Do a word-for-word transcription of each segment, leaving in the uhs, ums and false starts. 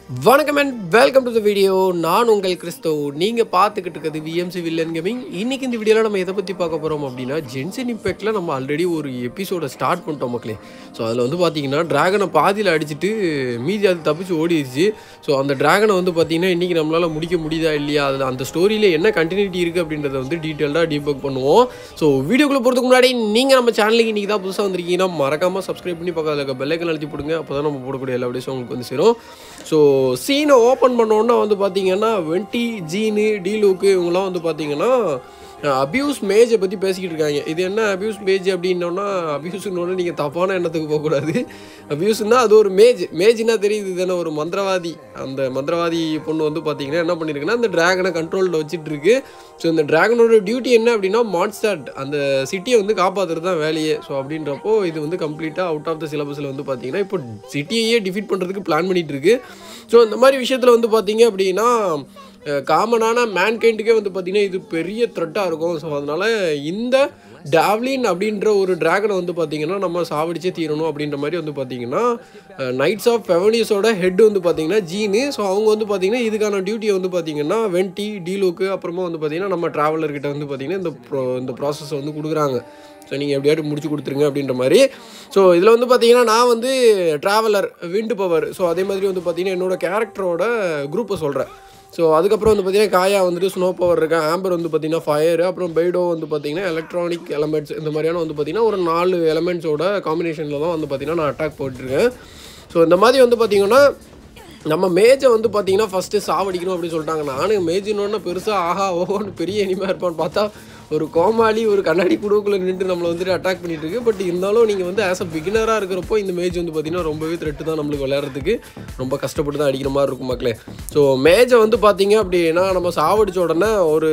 வணக்கம் and welcome to the video. நான் உங்கள் கிறிஸ்தவ். நீங்கள் பார்த்துக்கிட்டு இருக்கிறது விஎம்சி வில்லன் கேமிங். இன்றைக்கி இந்த வீடியோவில் நம்ம எதை பற்றி பார்க்க போகிறோம் அப்படின்னா, ஜென்சன் இம்பேக்டில் நம்ம ஆல்ரெடி ஒரு எபிசோடை ஸ்டார்ட் பண்ணிட்டோம் மக்களே. ஸோ அதில் வந்து பார்த்தீங்கன்னா ட்ராகனை பாதியில் அடிச்சுட்டு மீதி அது தப்பிச்சு ஓடிடுச்சு. ஸோ அந்த ட்ராகனை வந்து பார்த்தீங்கன்னா இன்றைக்கி நம்மளால் முடிக்க முடியுதா இல்லையா, அதில் அந்த ஸ்டோரியில் என்ன கண்டினியூட்டி இருக்குது அப்படின்றத வந்து டீட்டெயில்டாக டீபக் பண்ணுவோம். ஸோ வீடியோக்குள்ளே போகிறதுக்கு முன்னாடி நீங்கள் நம்ம சேனலுக்கு இன்றைக்கி தான் புதுசாக வந்திருக்கீங்கன்னா மறக்காமல் சப்ஸ்கிரைப் பண்ணி பக்கத்தில் இருக்க பெல் ஐக்கான் அழுத்தி போடுங்க. அப்போ தான் நம்ம போடக்கூடிய எல்லா வீடியோஸும் உங்களுக்கு வந்து சேரும். ஸோ சீனை ஓப்பன் பண்ணோன்னா வந்து பார்த்தீங்கன்னா வெண்டி, ஜீனு, டீலூக்கு இவங்களாம் வந்து பார்த்தீங்கன்னா அபியூஸ் மேஜை பற்றி பேசிக்கிட்டு இருக்காங்க. இது என்ன அபியூஸ் மேஜ் அப்படின்னோன்னா, அபியூஸ்னோட நீங்கள் தப்பான எண்ணத்துக்கு போகக்கூடாது. அபியூஸ்னா அது ஒரு மேஜ். மேஜ்னா தெரியுது தானே, ஒரு மந்திரவாதி. அந்த மந்திரவாதி பொண்ணு வந்து பார்த்தீங்கன்னா என்ன பண்ணியிருக்குன்னா, அந்த ட்ராகனை கண்ட்ரோலில் வச்சுட்டு இருக்கு. ஸோ இந்த ட்ராகனோட டியூட்டி என்ன அப்படின்னா, மான்ஸ்டார்ட் அந்த சிட்டியை வந்து காப்பாற்றுறது தான் வேலையே. ஸோ அப்படின்றப்போ இது வந்து கம்ப்ளீட்டாக அவுட் ஆஃப் த சிலபஸில் வந்து பார்த்தீங்கன்னா இப்போ சிட்டியையே டிஃபீட் பண்ணுறதுக்கு பிளான் பண்ணிகிட்டு இருக்கு. ஸோ இந்த மாதிரி விஷயத்தில் வந்து பார்த்தீங்க அப்படின்னா காமனான மேன்கைண்டுக்கே வந்து பார்த்திங்கன்னா இது பெரிய த்ரெட்டாக இருக்கும். ஸோ அதனால் இந்த டாவ்லின் அப்படின்ற ஒரு ட்ராகனை வந்து பார்த்திங்கன்னா நம்ம சாவடிச்சே தீரணும் அப்படின்ற மாதிரி வந்து பார்த்திங்கன்னா நைட்ஸ் ஆஃப் ஃபெவனியஸோட ஹெட் வந்து பார்த்திங்கன்னா ஜீனு. ஸோ அவங்க வந்து பார்த்திங்கன்னா இதுக்கான டியூட்டியை வந்து பார்த்திங்கன்னா வெண்டி, டீலோக்கு அப்புறமா வந்து பார்த்திங்கன்னா நம்ம ட்ராவலர்கிட்ட வந்து பார்த்திங்கன்னா இந்த ப்ரோ இந்த ப்ராசஸை வந்து கொடுக்குறாங்க. ஸோ நீங்கள் எப்படியாவது முடிச்சு கொடுத்துருங்க அப்படின்ற மாதிரி. ஸோ இதில் வந்து பார்த்தீங்கன்னா நான் வந்து ட்ராவலர், விண்டு பவர். ஸோ அதே மாதிரி வந்து பார்த்திங்கன்னா என்னோடய கேரக்டரோட குரூப்பை சொல்கிறேன். ஸோ அதுக்கப்புறம் வந்து பார்த்திங்கன்னா காயா வந்துட்டு ஸ்னோ பவர் இருக்கேன், ஆம்பர் வந்து பார்த்திங்கன்னா ஃபயரு, அப்புறம் பெய்டோ வந்து பார்த்திங்கன்னா எலக்ட்ரானிக் எலமெண்ட்ஸ். இந்த மாதிரியான வந்து பார்த்திங்கன்னா ஒரு நாலு எலமெண்ட்ஸோட காம்பினேஷனில் தான் வந்து பார்த்திங்கன்னா நான் அட்டாக் போட்டிருக்கேன். ஸோ இந்த மாதிரி வந்து பார்த்திங்கன்னா நம்ம மேஜை வந்து பார்த்திங்கன்னா ஃபஸ்ட்டு சாவடிக்கணும் அப்படின்னு சொல்லிட்டாங்க. நானும் மேஜினோன்னா பெருசாக ஆஹா ஓஹோன்னு பெரிய இனிமையாக இருப்பான்னு பார்த்தா ஒரு கோமாளி ஒரு கண்ணாடி குடுக்குள்ளே நின்று நம்மளை வந்துட்டு அட்டாக் பண்ணிட்டு இருக்கு. பட் இருந்தாலும் நீங்கள் வந்து ஆஸ் அ பிகினராக இருக்கிறப்போ இந்த மேஜ் வந்து பார்த்திங்கன்னா ரொம்பவே த்ரெட்டு தான், நம்மளுக்கு விளையாடுறதுக்கு ரொம்ப கஷ்டப்பட்டு தான் அடிக்கிற மாதிரி இருக்கும் மக்களே. ஸோ மேஜை வந்து பார்த்திங்க அப்படின்னா நம்ம சாவடிச்ச உடனே ஒரு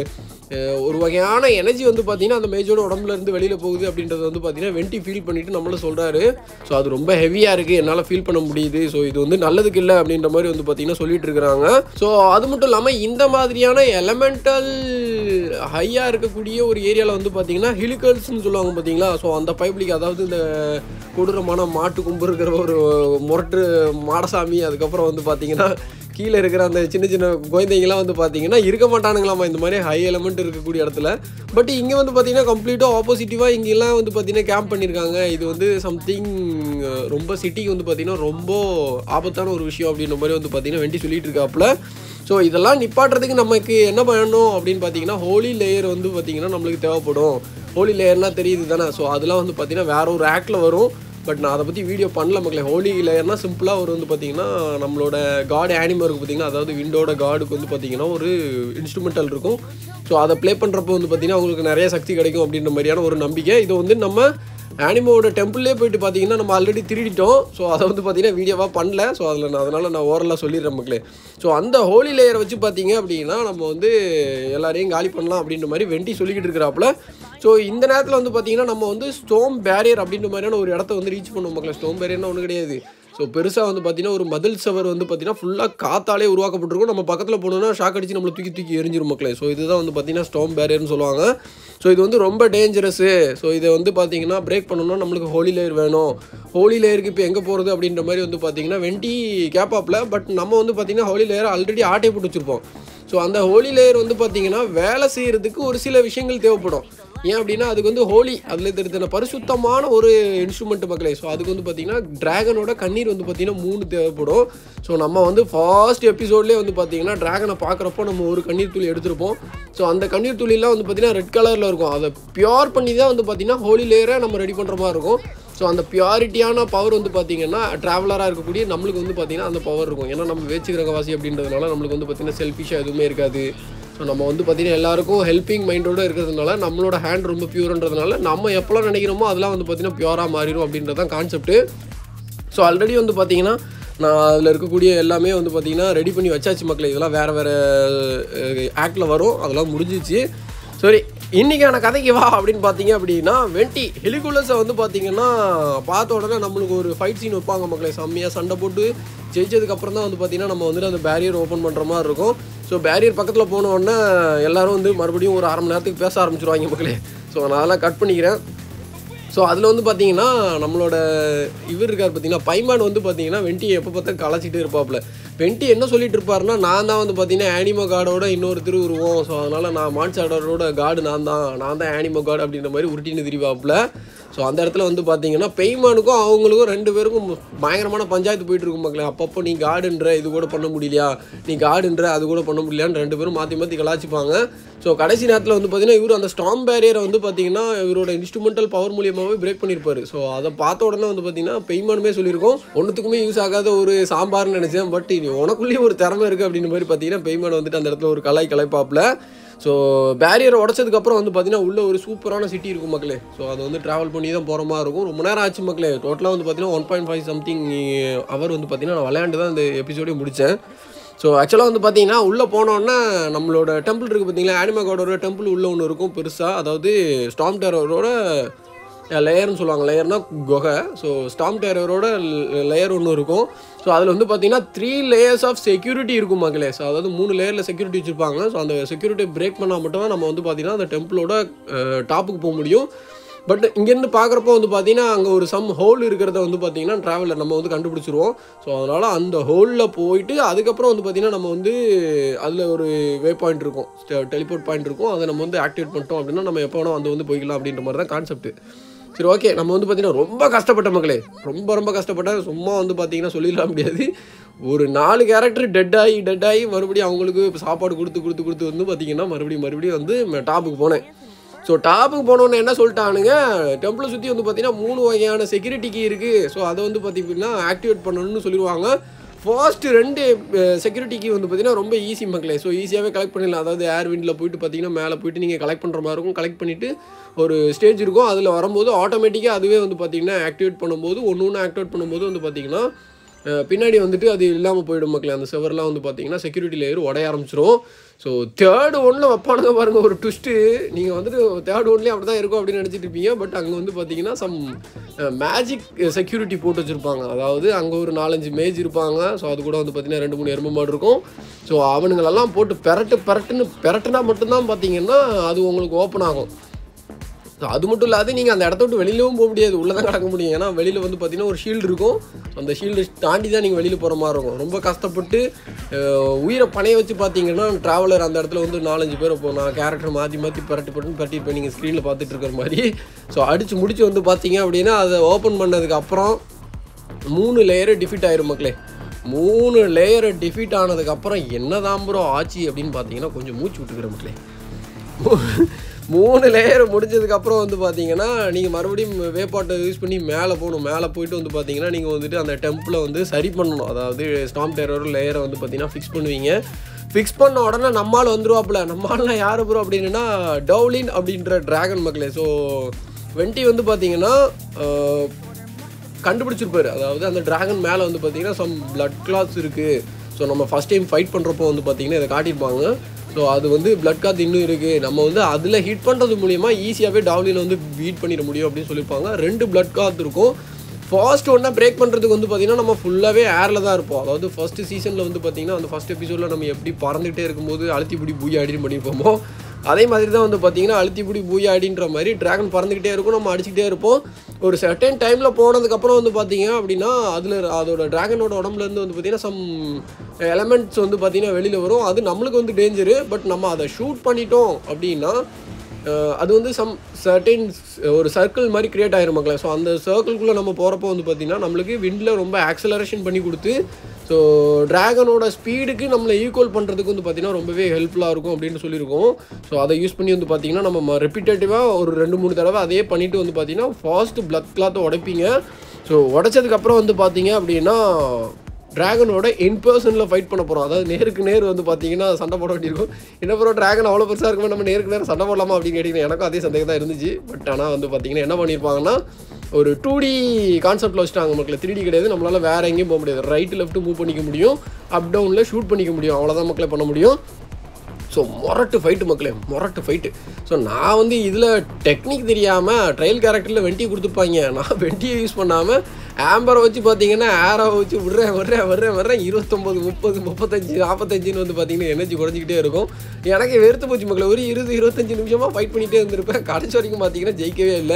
ஒரு வகையான எனர்ஜி வந்து பார்த்திங்கன்னா அந்த மேஜோட உடம்புல இருந்து வெளியில் போகுது அப்படின்றத வந்து பார்த்திங்கன்னா வெண்டி ஃபீல் பண்ணிவிட்டு நம்மளும் சொல்கிறாரு. ஸோ அது ரொம்ப ஹெவியாக இருக்குது, என்னால் ஃபீல் பண்ண முடியுது. ஸோ இது வந்து நல்லதுக்கு இல்லை அப்படின்ற மாதிரி வந்து பார்த்திங்கன்னா சொல்லிட்டு இருக்கிறாங்க. ஸோ அது மட்டும் இல்லாமல் இந்த மாதிரியான எலமெண்டல் ஹையாக இருக்கக்கூடிய ஒரு ஏரியாவில் வந்து பார்த்திங்கன்னா ஹிலிகல்ஸ்ன்னு சொல்லுவாங்க பார்த்தீங்களா. ஸோ அந்த பைப்லிக், அதாவது இந்த கொடூரமான மாட்டு கும்பு இருக்கிற ஒரு முரட்டு மாடசாமி, அதுக்கப்புறம் வந்து பார்த்திங்கன்னா கீழே இருக்கிற அந்த சின்ன சின்ன குழந்தைங்களாம் வந்து பார்த்தீங்கன்னா இருக்க மாட்டானுங்களாமா இந்த மாதிரி ஹை எலமெண்ட் இருக்கக்கூடிய இடத்துல. பட் இங்கே வந்து பார்த்தீங்கன்னா கம்ப்ளீட்டாக ஆப்போசிட்டிவாக இங்கெல்லாம் வந்து பார்த்தீங்கன்னா கேம்ப் பண்ணியிருக்காங்க. இது வந்து சம்திங் ரொம்ப சிட்டிக்கு வந்து பார்த்தீங்கன்னா ரொம்ப ஆபத்தான ஒரு விஷயம் அப்படின்ற மாதிரி வந்து பார்த்தீங்கன்னா வெண்டி சொல்லிட்டு இருக்காப்புல. ஸோ இதெல்லாம் நிப்பாட்டுறதுக்கு நமக்கு என்ன பண்ணணும் அப்படின்னு பார்த்தீங்கன்னா ஹோலி லேயர் வந்து பார்த்திங்கன்னா நம்மளுக்கு தேவைப்படும். ஹோலி லேயர்னால் தெரியுது தானே. ஸோ அதெல்லாம் வந்து பார்த்திங்கன்னா வேற ஒரு ஆக்டில் வரும். பட் நான் அதை பற்றி வீடியோ பண்ணல மக்களே. ஹோலி லேயர்னால் சிம்பிளாக ஒரு வந்து பார்த்திங்கன்னா நம்மளோட காட் ஆனிமல் இருக்குது பார்த்திங்கன்னா, அதாவது விண்டோட காடுக்கு வந்து பார்த்திங்கன்னா ஒரு இன்ஸ்ட்ருமெண்டல் இருக்கும். ஸோ அதை ப்ளே பண்ணுறப்போ வந்து பார்த்திங்கன்னா அவங்களுக்கு நிறைய சக்தி கிடைக்கும் அப்படின்ற மாதிரியான ஒரு நம்பிக்கை. இது வந்து நம்ம ஆனிமோட டெம்பிள்லே போயிட்டு பார்த்தீங்கன்னா நம்ம ஆல்ரெடி திருடிட்டோம். ஸோ அதை வந்து பார்த்திங்கன்னா வீடியோவாக பண்ணல. ஸோ அதில் நான் அதனால் நான் ஓரலாக சொல்லிடுறேன் மக்களே. ஸோ அந்த ஹோலி லேயரை வச்சு பார்த்தீங்க அப்படின்னா நம்ம வந்து எல்லாரையும் காலி பண்ணலாம் அப்படின்ற மாதிரி வெண்டி சொல்லிக்கிட்டு இருக்கிறாப்புல. ஸோ இந்த நேரத்தில் வந்து பார்த்திங்கன்னா நம்ம வந்து ஸ்டோம் பேரியர் அப்படின்ற மாதிரியான ஒரு இடத்த வந்து ரீச் பண்ணுவோம் மக்களே. ஸ்டோம் பேரியர்னா ஒன்றும் கிடையாது. ஸோ பெருசாக வந்து பார்த்திங்கன்னா ஒரு மதில் சவர் வந்து பார்த்திங்கன்னா ஃபுல்லாக காத்தாலே உருவாக்கப்பட்டிருக்கும். நம்ம பக்கத்தில் போனோம்னா ஷாக் அடிச்சு நம்மளை தூக்கி தூக்கி எரிஞ்சிரும் மக்களே. ஸோ இதுதான் வந்து பார்த்திங்கன்னா ஸ்டோம் பேரியர்னு சொல்லுவாங்க. ஸோ இது வந்து ரொம்ப டேஞ்சரஸு. ஸோ இதை வந்து பார்த்திங்கன்னா பிரேக் பண்ணணும்னா நம்மளுக்கு ஹோலி லேயர் வேணும். ஹோலி லேயருக்கு இப்போ எங்கே போகிறது அப்படின்ற மாதிரி வந்து பார்த்திங்கன்னா வெண்டி கேப்பாப்பில். பட் நம்ம வந்து பார்த்திங்கன்னா ஹோலி லேயர் ஆல்ரெடி ஆட்டை போட்டு வச்சுருப்போம். ஸோ அந்த ஹோலி லேயர் வந்து பார்த்திங்கன்னா வேலை செய்கிறதுக்கு ஒரு சில விஷயங்கள் தேவைப்படும். ஏன் அப்படின்னா அதுக்கு வந்து ஹோலி, அதில் தெரிஞ்ச பரிசுத்தமான ஒரு இன்ஸ்ட்ருமெண்ட் மக்களே. ஸோ அதுக்கு வந்து பார்த்திங்கன்னா ட்ராகனோட கண்ணீர் வந்து பார்த்திங்கன்னா மூணு தேவைப்படும். ஸோ நம்ம வந்து ஃபர்ஸ்ட் எபிசோட்லேயே வந்து பார்த்திங்கன்னா ட்ராகனை பார்க்குறப்போ நம்ம ஒரு கண்ணீர் துளி எடுத்திருப்போம். ஸோ அந்த கண்ணீர் துளிலாம் வந்து பார்த்திங்கன்னா ரெட் கலரில் இருக்கும். அதை பியூர் பண்ணி தான் வந்து பார்த்திங்கன்னா ஹோலி லேயரை நம்ம ரெடி பண்ணுற மாதிரி இருக்கும். ஸோ அந்த பியூரிட்டியான பவர் வந்து பார்த்திங்கன்னா ட்ராவலராக இருக்கக்கூடிய நம்மளுக்கு வந்து பார்த்திங்கன்னா அந்த பவர் இருக்கும். ஏன்னா நம்ம வேச்சுக்கிரகவாசி அப்படின்றதுனால நம்மளுக்கு வந்து பார்த்திங்கன்னா செல்ஃபிஷாக எதுவுமே இருக்காது. ஸோ நம்ம வந்து பார்த்திங்கன்னா எல்லாருக்கும் ஹெல்ப்பிங் மைண்டோடு இருக்கிறதுனால நம்மளோட ஹேண்ட் ரொம்ப பியூர்ன்றதுனால நம்ம எப்போலாம் நினைக்கிறோமோ அதெல்லாம் வந்து பார்த்திங்கன்னா பியூராக மாறிடும் அப்படின்றது தான் கான்செப்ட்டு. ஸோ ஆல்ரெடி வந்து பார்த்திங்கன்னா நான் அதில் இருக்கக்கூடிய எல்லாமே வந்து பார்த்திங்கன்னா ரெடி பண்ணி வச்சாச்சு மக்களே. இதெல்லாம் வேறு வேறு ஆக்டில் வரும், அதெல்லாம் முடிஞ்சிச்சு. சரி, இன்றைக்கான கதைக்கு வா அப்படின்னு பார்த்தீங்க அப்படின்னா வெண்டி ஹெலிகுலஸை வந்து பார்த்திங்கன்னா பார்த்த உடனே நம்மளுக்கு ஒரு ஃபைட் சீன் வைப்பாங்க மக்களே. செம்மையாக சண்டை போட்டு ஜெயிச்சதுக்கப்புறம் தான் வந்து பார்த்திங்கன்னா நம்ம வந்துட்டு அந்த பேரியர் ஓப்பன் பண்ணுற மாதிரி இருக்கும். ஸோ பேரியர் பக்கத்தில் போன உடனே எல்லோரும் வந்து மறுபடியும் ஒரு அரை மணி நேரத்துக்கு பேச ஆரம்பிச்சிருவாங்க மக்களே. ஸோ நான் அதெல்லாம் கட் பண்ணிக்கிறேன். ஸோ அதில் வந்து பார்த்தீங்கன்னா நம்மளோட இவர் இருக்கார் பார்த்தீங்கன்னா பைமான் வந்து பார்த்தீங்கன்னா வெண்டியை எப்போ பார்த்தா கலாச்சிட்டு இருப்பாப்புல. வெண்டி என்ன சொல்லிட்டு இருப்பாருன்னா, நான் தான் வந்து பார்த்தீங்கன்னா ஆனிமோ கார்டோட இன்னொருத்தர் உருவோம், ஸோ அதனால் நான் மான்ஸ்டாரோட கார்டு நான் தான் நான் தான் ஆனிமோ கார்டு அப்படின்ற மாதிரி உருட்டின்னு திரிவாப்புல. ஸோ அந்த இடத்துல வந்து பார்த்தீங்கன்னா பெய்மானுக்கும் அவங்களுக்கும் ரெண்டு பேருக்கும் பயங்கரமான பஞ்சாயத்து போயிட்டு இருக்கும் மக்களே. அப்பப்போ நீ கார்டுன்ற இது கூட பண்ண முடியலையா, நீ கார்டுன்ற அது கூட பண்ண முடியலையான்னு ரெண்டு பேரும் மாற்றி மாற்றி கலாச்சிப்பாங்க. ஸோ கடைசி நேரத்தில் வந்து பார்த்தீங்கன்னா இவர் அந்த ஸ்டாம் பேரியரை வந்து பார்த்தீங்கன்னா இவரோட இன்ஸ்ட்ருமெண்டல் பவர் மூலியமாகவே பிரேக் பண்ணியிருப்பாரு. ஸோ அதை பார்த்த உடனே வந்து பார்த்தீங்கன்னா பெய்மானுமே சொல்லியிருக்கோம், ஒன்றுத்துக்குமே யூஸ் ஆகாத ஒரு சாம்பார்னு நினச்சேன், பட் உனக்குள்ளேயும் ஒரு திறமை இருக்குது அப்படின்ற மாதிரி பார்த்தீங்கன்னா பெய்மான் வந்துட்டு அந்த இடத்துல ஒரு கலாய் கலைப்பாப்பில். ஸோ பேரியரை உடச்சதுக்கப்புறம் வந்து பார்த்தீங்கன்னா உள்ளே ஒரு சூப்பரான சிட்டி இருக்கும் மக்களே. ஸோ அது வந்து ட்ராவல் பண்ணி தான் போகிற மாதிரி இருக்கும். ரொம்ப நேரம் ஆச்சு மக்களே. டோட்டலாக வந்து பார்த்தீங்கன்னா ஒன் பாயிண்ட் ஃபைவ் சம்திங் அவர் வந்து பார்த்தீங்கன்னா நான் விளையாண்டு தான் இந்த எபிசோடே முடித்தேன். ஸோ ஆக்சுவலாக வந்து பார்த்தீங்கன்னா உள்ளே போனோன்னா நம்மளோட டெம்பிள் இருக்குது பார்த்தீங்களா, ஆனிமோ கார்டோட டெம்பிள் உள்ளே ஒன்று இருக்கும் பெருசாக, அதாவது ஸ்டாம் டெரரோட லேயர்னு சொல்லுவாங்க. லேயர்னா குகை. ஸோ ஸ்டாம் டெரரோட லேயர் ஒன்று இருக்கும். ஸோ அதில் வந்து பார்த்தீங்கன்னா த்ரீ லேயர்ஸ் ஆஃப் செக்யூரிட்டி இருக்கும் மக்களே. ஸோ அதாவது மூணு லேயரில் செக்யூரிட்டி வச்சுருப்பாங்க. ஸோ அந்த செக்யூரிட்டி பிரேக் பண்ணால் மட்டும் நம்ம வந்து பார்த்தீங்கன்னா அந்த டெம்பிளோட டாப்புக்கு போக முடியும். பட் இங்கேருந்து பார்க்குறப்போ வந்து பார்த்தீங்கன்னா அங்கே ஒரு சம் ஹோல் இருக்கிறத வந்து பார்த்தீங்கன்னா ட்ராவலில் நம்ம வந்து கண்டுபிடிச்சிருவோம். ஸோ அதனால் அந்த ஹோலில் போயிட்டு அதுக்கப்புறம் வந்து பார்த்தீங்கன்னா நம்ம வந்து அதில் ஒரு வே பாயிண்ட் இருக்கும், டெலிபோர்ட் பாயிண்ட் இருக்கும். அதை நம்ம வந்து ஆக்டிவேட் பண்ணிட்டோம் அப்படின்னா நம்ம எப்போ வேணால் வந்து வந்து போய்க்கலாம் அப்படின்ற மாதிரி தான் கான்செப்ட். சரி, ஓகே. நம்ம வந்து பார்த்தீங்கன்னா ரொம்ப கஷ்டப்பட்ட மக்களே, ரொம்ப ரொம்ப கஷ்டப்பட்டேன். சும்மா வந்து பார்த்தீங்கன்னா சொல்லிடலாம் முடியாது. ஒரு நாலு கேரக்டர் டெட் ஆகி டெட் ஆகி மறுபடியும் அவங்களுக்கு சாப்பாடு கொடுத்து கொடுத்து கொடுத்து வந்து பார்த்தீங்கன்னா மறுபடியும் மறுபடியும் வந்து டாப்புக்கு போனேன். ஸோ டாப்புக்கு போனோன்னு என்ன சொல்லிட்டானுங்க, டெம்பிளை சுற்றி வந்து பார்த்தீங்கன்னா மூணு வகையான செக்யூரிட்டி கீ இருக்குது. ஸோ அதை வந்து பார்த்தீங்கன்னா ஆக்டிவேட் பண்ணணும்னு சொல்லிடுவாங்க. ஃபர்ஸ்ட் ரெண்டு செக்யூரிட்டி கீ வந்து பார்த்தீங்கன்னா ரொம்ப ஈஸி மக்களே. ஸோ ஈஸியாகவே கலெக்ட் பண்ணிடலாம். அதாவது ஏர் விண்டில் போயிட்டு பார்த்தீங்கன்னா மேலே போயிட்டு நீங்கள் கலெக்ட் பண்ணுற மாதிரி இருக்கும். கலெக்ட் பண்ணிவிட்டு ஒரு ஸ்டேஜ் இருக்கும், அதில் வரும்போது ஆட்டோமேட்டிக்காக அதுவே வந்து பார்த்தீங்கன்னா ஆக்டிவேட் பண்ணும்போது ஒன்று ஒன்று ஆக்டிவேட் பண்ணும்போது வந்து பார்த்தீங்கன்னா பின்னாடி வந்துட்டு அது இல்லாமல் போயிடும் மக்களே. அந்த செவர்லாம் வந்து பார்த்தீங்கன்னா செக்யூரிட்டி லேயர் உடைய ஆரம்பிச்சிடும். ஸோ தேர்டு ஒன்றில் வைப்பானுங்க பாருங்கள் ஒரு ட்விஸ்ட்டு. நீங்கள் வந்துட்டு தேர்ட் ஒன்லேயே அப்படி தான் இருக்கும் அப்படின்னு நினச்சிட்டு இருப்பீங்க. பட் அங்கே வந்து பார்த்தீங்கன்னா சம் மேஜிக் செக்யூரிட்டி போட்டு வச்சுருப்பாங்க. அதாவது அங்கே ஒரு நாலஞ்சு மேஜ் இருப்பாங்க. ஸோ அது கூட வந்து பார்த்தீங்கன்னா ரெண்டு மூணு எறும்பு மாடு இருக்கும். ஸோ அவனுங்களெல்லாம் போட்டு பெரட்டு பெரட்டுன்னு பெரட்டுனா மட்டும்தான் பார்த்தீங்கன்னா அது உங்களுக்கு ஓப்பன் ஆகும். ஸோ அது மட்டும் இல்லாது நீங்கள் அந்த இடத்த விட்டு வெளியிலவும் போக முடியாது, உள்ளே தான் கிடக்க முடியும். ஏன்னா வெளியில் வந்து பார்த்தீங்கன்னா ஒரு ஷீல்டு இருக்கும். அந்த ஷீல்டு தாண்டி தான் நீங்கள் வெளியில் போகிற மாதிரி இருக்கும். ரொம்ப கஷ்டப்பட்டு உயிரை பணைய வச்சு பார்த்தீங்கன்னா ட்ராவலர் அந்த இடத்துல வந்து நாலஞ்சு பேர் இப்போ நான் கேரக்டர் மாற்றி மாற்றி பரட்டி பட்டு பரட்டிட்டு நீங்கள் ஸ்க்ரீனில் பார்த்துட்டு இருக்கிற மாதிரி. ஸோ அடித்து முடிச்சு வந்து பார்த்தீங்க அப்படின்னா அதை ஓப்பன் பண்ணதுக்கப்புறம் மூணு லேயரை டிஃபீட் ஆயிரும் மக்களே. மூணு லேயரை டிஃபீட் ஆனதுக்கப்புறம் என்ன தான் ப்ரோ ஆச்சு அப்படின்னு பார்த்தீங்கன்னா கொஞ்சம் மூச்சு விட்டுக்கிற மக்களே. மூணு லேயர் முடிஞ்சதுக்கப்புறம் வந்து பார்த்தீங்கன்னா நீங்கள் மறுபடியும் வேப்பாட்டை யூஸ் பண்ணி மேலே போகணும். மேலே போயிட்டு வந்து பார்த்தீங்கன்னா நீங்கள் வந்துட்டு அந்த டெம்பிளை வந்து சரி பண்ணணும். அதாவது ஸ்டாம் டெரர் லேயரை வந்து பார்த்தீங்கன்னா ஃபிக்ஸ் பண்ணுவீங்க. ஃபிக்ஸ் பண்ண உடனே நம்மால் வந்துருவாப்புல. நம்மளால் யார் ப்ரோ அப்படின்னா டவுலின் அப்படின்ற ட்ராகன் மக்களே. ஸோ வெண்டி வந்து பார்த்தீங்கன்னா கண்டுபிடிச்சிருப்பாரு. அதாவது அந்த ட்ராகன் மேலே வந்து பார்த்தீங்கன்னா சம் பிளட் கிளாத்ஸ் இருக்குது. ஸோ நம்ம ஃபஸ்ட் டைம் ஃபைட் பண்ணுறப்போ வந்து பார்த்தீங்கன்னா இதை காட்டியிருப்பாங்க. ஸோ அது வந்து பிளட் காத் இன்னும் இருக்குது, நம்ம வந்து அதில் ஹீட் பண்ணுறது மூலிமா ஈஸியாகவே டவுலில் வந்து பீட் பண்ணிட முடியும் அப்படின்னு சொல்லியிருப்பாங்க. ரெண்டு பிளட் காத் இருக்கும். ஃபர்ஸ்ட் ஒன்றா பிரேக் பண்ணுறதுக்கு வந்து பார்த்திங்கன்னா நம்ம ஃபுல்லாகவே ஏரில் தான் இருப்போம். அதாவது ஃபஸ்ட்டு சீசனில் வந்து பார்த்திங்கன்னா அந்த ஃபஸ்ட் எபிசோடில் நம்ம எப்படி பறந்துகிட்டே இருக்கும்போது அழுத்தி பிடி பூயா அடின்னு பண்ணியிருப்போமோ அதே மாதிரி தான் வந்து பார்த்திங்கன்னா அழுத்தி பிடி பூயா அடின்ற மாதிரி ட்ராகன் பறந்துக்கிட்டே இருக்கும், நம்ம அடிச்சுக்கிட்டே இருப்போம். ஒரு சர்டன் டைமில் போனதுக்கப்புறம் வந்து பார்த்திங்க அப்படின்னா அதில் அதோட ட்ராகனோட உடம்புலேருந்து வந்து பார்த்திங்கன்னா சம் எலமெண்ட்ஸ் வந்து பார்த்திங்கன்னா வெளியில் வரும். அது நம்மளுக்கு வந்து டேஞ்சரு. பட் நம்ம அதை ஷூட் பண்ணிட்டோம் அப்படின்னா அது வந்து சம் சர்டன் ஒரு சர்க்கிள் மாதிரி க்ரியேட் ஆகிரும் மக்களே. ஸோ அந்த சர்க்கிள்குள்ளே நம்ம போகிறப்போ வந்து பார்த்திங்கன்னா நம்மளுக்கு விண்டில் ரொம்ப ஆக்சலரேஷன் பண்ணி கொடுத்து ஸோ ட்ராகனோட ஸ்பீடுக்கு நம்மளை ஈக்குவல் பண்ணுறதுக்கு வந்து பார்த்திங்கன்னா ரொம்பவே ஹெல்ப்ஃபுல்லாக இருக்கும் அப்படின்னு சொல்லியிருக்கோம். ஸோ அதை யூஸ் பண்ணி வந்து பார்த்திங்கன்னா நம்ம ரிப்பீட்டேட்டிவாக ஒரு ரெண்டு மூணு தடவை அதே பண்ணிவிட்டு வந்து பார்த்திங்கன்னா ஃபாஸ்ட்டு பிளட் கிளாத்தை உடைப்பீங்க. ஸோ உடைச்சதுக்கப்புறம் வந்து பார்த்திங்க அப்படின்னா ட்ராகனோட இன் பர்சனில் ஃபைட் பண்ண போகிறோம். அதாவது நேருக்கு நேர் வந்து பார்த்தீங்கன்னா சண்டை போட வேண்டியிருக்கும். என்ன ப்ரோ ட்ராகன் அவ்வளோ பெருசாக இருக்குமே, நம்ம நேருக்கு நேரம் சண்டை போடலாமா அப்படின்னு கேட்டிங்கன்னா எனக்கும் அதே சந்தேகம் தான் இருந்துச்சு. பட் ஆனால் வந்து பார்த்தீங்கன்னா என்ன பண்ணியிருப்பாங்கன்னா ஒரு டூ டி கான்செப்ட்டில் வச்சுட்டாங்க மக்களே. த்ரீ டி கிடையாது, நம்மளால் வேறு எங்கேயும் போக முடியாது. ரைட்டு லெஃப்ட்டு மூவ் பண்ணிக்க முடியும், அப் டவுனில் ஷூட் பண்ணிக்க முடியும், அவ்வளோதான் மக்களே பண்ண முடியும். ஸோ மொரட்டு ஃபைட்டு மக்களே, மொரட்டு ஃபைட்டு. ஸோ நான் வந்து இதில் டெக்னிக் தெரியாமல் ட்ரையல் கேரக்டரில் வெண்டியை கொடுத்துருப்பாங்க. நான் வெண்டியை யூஸ் பண்ணாமல் ஆம்பரை வச்சு பார்த்தீங்கன்னா ஏரை வச்சு விட்றேன் வர்றேன் வர்றேன் வர்றேன் இருபத்தொம்போது முப்பது முப்பத்தஞ்சு நாற்பத்தஞ்சுன்னு வந்து பார்த்தீங்கன்னா எனர்ஜி குறைஞ்சிக்கிட்டே இருக்கும். எனக்கு வெறுத்து போச்சு மக்களே. ஒரு இருபது இருபத்தஞ்சு நிமிஷமாக ஃபைட் பண்ணிகிட்டே இருந்திருப்பேன். கடைசி வரைக்கும் பார்த்தீங்கன்னா ஜெயிக்கவே இல்லை.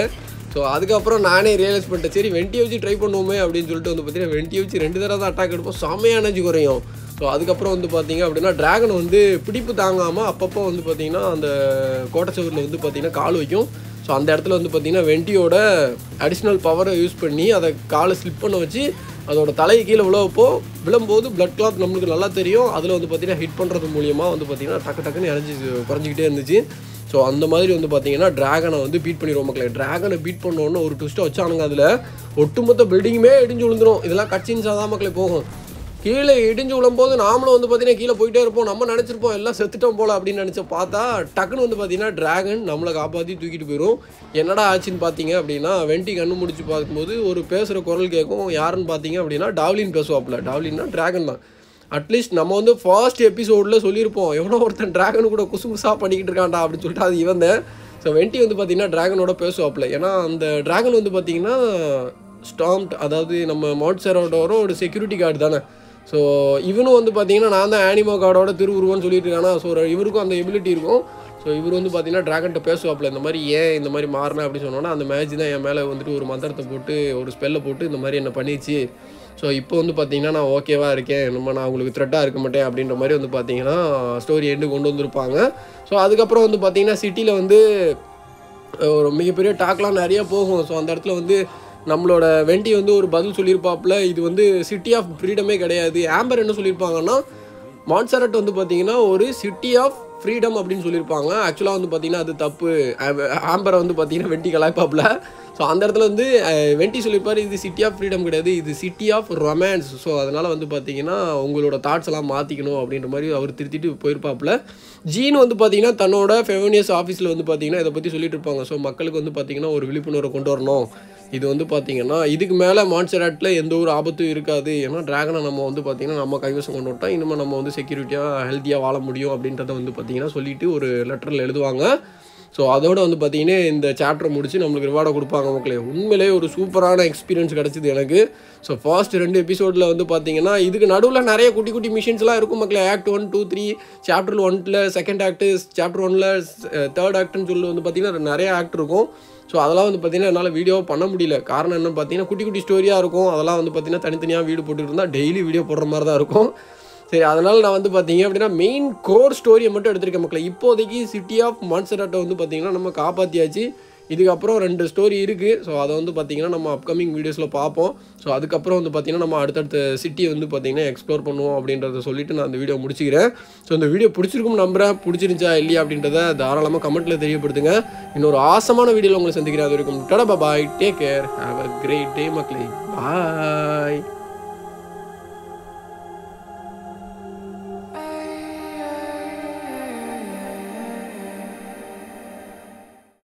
ஸோ அதுக்கப்புறம் நானே ரியலைஸ் பண்ணிட்டேன், சரி வெண்டியை வச்சு ட்ரை பண்ணுவோமே அப்படின்னு சொல்லிட்டு வந்து பார்த்தீங்கன்னா வெண்டியை வச்சு ரெண்டு தடவை தான் அட்டாக் எடுப்போம், செம்மையாக எனர்ஜி குறையும். ஸோ அதுக்கப்புறம் வந்து பார்த்தீங்க அப்படின்னா ட்ராகன் வந்து பிடிப்பு தாங்காமல் அப்பப்போ வந்து பார்த்தீங்கன்னா அந்த கோட்டை சுவரில் வந்து பார்த்தீங்கன்னா கால் வைக்கும். ஸோ அந்த இடத்துல வந்து பார்த்தீங்கன்னா வெண்டியோட அடிஷ்னல் பவரை யூஸ் பண்ணி அதை காலை ஸ்லிப் பண்ண வச்சு அதோட தலையை கீழே விழப்போ விழும்போது பிளட் கிளாத் நம்மளுக்கு நல்லா தெரியும். அதில் வந்து பார்த்தீங்கன்னா ஹிட் பண்ணுறது மூலியமாக வந்து பார்த்தீங்கன்னா டக்கு டக்குன்னு எனர்ஜி குறைஞ்சிக்கிட்டே இருந்துச்சு. ஸோ அந்த மாதிரி வந்து பார்த்தீங்கன்னா ட்ராகனை வந்து பீட் பண்ணிடுவோம் மக்களே. ட்ராகனை பீட் பண்ணோன்னு ஒரு ட்விஸ்ட்டை வச்சானுங்க, அதில் ஒட்டுமொத்த பில்டிங்குமே இடிஞ்சு விழுந்துடும். இதெல்லாம் கட்சின்ஸாக தான் மக்களே போகும். கீழே இடிஞ்சு விழும்போது நாமளும் வந்து பார்த்தீங்கன்னா கீழே போயிட்டே இருப்போம். நம்ம நினச்சிருப்போம் எல்லாம் செத்துட்டோம் போல் அப்படின்னு நினச்ச பார்த்தா டக்குன்னு வந்து பார்த்தீங்கன்னா ட்ராகன் நம்மளை காப்பாற்றி தூக்கிட்டு போயிடும். என்னடா ஆச்சுன்னு பார்த்தீங்க அப்படின்னா வெண்டி கண்ணு முடிச்சு பார்க்கும்போது ஒரு பேசுகிற குரல் கேட்கும். யாருன்னு பார்த்தீங்க அப்படின்னா டாவ்லின் பேசுவாப்பில். டாவ்லின்னா ட்ராகன் தான். அட்லீஸ்ட் நம்ம வந்து ஃபர்ஸ்ட் எபிசோடில் சொல்லியிருப்போம் எவனோ ஒருத்தன் ட்ராகனு கூட குசு குசாக பண்ணிக்கிட்டு இருக்கான்டா அப்படின்னு சொல்லிட்டு அது இவன். ஸோ வெண்டி வந்து பார்த்தீங்கன்னா ட்ராகனோட பேசுவாப்பில். ஏன்னா அந்த ட்ராகன் வந்து பார்த்தீங்கன்னா ஸ்டாம்ப்ட், அதாவது நம்ம மோட்சரோட ஒரு செக்யூரிட்டி கார்டு தானே. ஸோ இவனும் வந்து பார்த்தீங்கன்னா நான் தான் ஆனிமோ கார்டோட திருவுருவன்னு சொல்லிட்டு இருக்கானா. ஸோ இவருக்கும் அந்த எபிலிட்டி இருக்கும். ஸோ இவர் வந்து பார்த்தீங்கன்னா ட்ராகன்கிட்ட பேசுவாப்பில், இந்த மாதிரி ஏன் இந்த மாதிரி மாறினேன் அப்படின்னு சொன்னோன்னா அந்த மேட்ச் தான் என் மேலே வந்துட்டு ஒரு மந்திரத்தை போட்டு ஒரு ஸ்பெல்லை போட்டு இந்த மாதிரி என்ன பண்ணிச்சு. ஸோ இப்போ வந்து பார்த்தீங்கன்னா நான் ஓகேவாக இருக்கேன், நம்ம நான் உங்களுக்கு த்ரெட்டாக இருக்க மாட்டேன் அப்படின்ற மாதிரி வந்து பார்த்தீங்கன்னா ஸ்டோரி எண்டு கொண்டு வந்திருப்பாங்க. ஸோ அதுக்கப்புறம் வந்து பார்த்தீங்கன்னா சிட்டியில் வந்து ஒரு மிகப்பெரிய டாக்லாம் நிறையா போகும். ஸோ அந்த இடத்துல வந்து நம்மளோட வெண்டி வந்து ஒரு பதில் சொல்லியிருப்பாப்புல, இது வந்து சிட்டி ஆஃப் ஃப்ரீடமே கிடையாது. ஆம்பர் என்ன சொல்லியிருப்பாங்கன்னா மான்சரட் வந்து பார்த்தீங்கன்னா ஒரு சிட்டி ஆஃப் ஃப்ரீடம் அப்படின்னு சொல்லியிருப்பாங்க. ஆக்சுவலாக வந்து பார்த்தீங்கன்னா அது தப்பு. ஆம்பரை வந்து பார்த்தீங்கன்னா வெண்டி கலாய்ப்பாப்புல. ஸோ அந்த இடத்துல வந்து வெண்டி சொல்லியிருப்பார், இது சிட்டி ஆஃப் ஃப்ரீடம் கிடையாது, இது சிட்டி ஆஃப் ரொமான்ஸ். ஸோ அதனால் வந்து பார்த்தீங்கன்னா உங்களோட தாட்ஸ் எல்லாம் மாற்றிக்கணும் அப்படின்ற மாதிரி அவர் திருத்திட்டு போயிருப்பாப்புல. ஜீன் வந்து பார்த்தீங்கன்னா தன்னோட ஃபெமினியஸ் ஆஃபீஸில் வந்து பார்த்தீங்கன்னா இதை பற்றி சொல்லிட்டு இருப்பாங்க. ஸோ மக்களுக்கு வந்து பார்த்தீங்கன்னா ஒரு விழிப்புணர்வை கொண்டு வரணும். இது வந்து பார்த்தீங்கன்னா இதுக்கு மேலே மான்சராட்டில் எந்த ஒரு ஆபத்தும் இருக்காது. ஏன்னா ட்ராகனை நம்ம வந்து பார்த்தீங்கன்னா நம்ம கைவசம் கொண்டு விட்டோம், இனிமேல் நம்ம வந்து செக்யூரிட்டியாக ஹெல்த்தியாக வாழ முடியும் அப்படின்றத வந்து பார்த்தீங்கன்னா சொல்லிட்டு ஒரு லெட்டரில் எழுதுவாங்க. ஸோ அதோடு வந்து பார்த்தீங்கன்னா இந்த சாப்டரை முடிச்சு நம்மளுக்கு ரிவார்டை கொடுப்பாங்க மக்களே. உண்மையிலே ஒரு சூப்பரான எக்ஸ்பீரியன்ஸ் கிடச்சிது எனக்கு. ஸோ ஃபர்ஸ்ட் ரெண்டு எபிசோடில் வந்து பார்த்தீங்கன்னா இதுக்கு நடுவில் நிறைய குட்டி குட்டி மிஷின்ஸ்லாம் இருக்கும் மக்களே. Act one two three chapter ஒன்ல செகண்ட் ஆக்டு, சாப்டர் ஒன்ல தேர்ட் ஆக்டுன்னு சொல்லி வந்து பார்த்தீங்கன்னா நிறைய ஆக்ட் இருக்கும். ஸோ அதெல்லாம் வந்து பார்த்தீங்கன்னா என்னால் வீடியோ பண்ண முடியல. காரணம் என்னென்னு பார்த்தீங்கன்னா குட்டி குட்டி ஸ்டோரியாக இருக்கும். அதெல்லாம் வந்து பார்த்தீங்கன்னா தனித்தனியாக வீடியோ போட்டுட்டு இருந்தால் டெய்லி வீடியோ போடுற மாதிரி தான் இருக்கும். சரி, அதனால் நான் வந்து பார்த்தீங்க அப்படின்னா மெயின் கோர் ஸ்டோரியை மட்டும் எடுத்திருக்கேன் மக்களை. இப்போதைக்கு சிட்டி ஆஃப் மான்சராட்டை வந்து பார்த்தீங்கன்னா நம்ம காப்பாற்றியாச்சு. இதுக்கப்புறம் ரெண்டு ஸ்டோரி இருக்குது. ஸோ அதை வந்து பார்த்தீங்கன்னா நம்ம அப்கமிங் வீடியோஸில் பார்ப்போம். ஸோ அதுக்கப்புறம் வந்து பார்த்தீங்கன்னா நம்ம அடுத்தடுத்த சிட்டியை வந்து பார்த்தீங்கன்னா எக்ஸ்ப்ளோர் பண்ணுவோம் அப்படின்றத சொல்லிட்டு நான் அந்த வீடியோ முடிச்சுக்கிறேன். ஸோ இந்த வீடியோ பிடிச்சிருக்கும் நம்புறேன். பிடிச்சிருந்துச்சா இல்லையா அப்படின்றத தாராளமாக கமெண்ட்டில் தெரியப்படுத்துங்க. இன்னொரு ஆசமான வீடியோவில் உங்களை சந்திக்கிறேன். அது வரைக்கும் tata bye, take care, have a great day மக்களே, பாய்.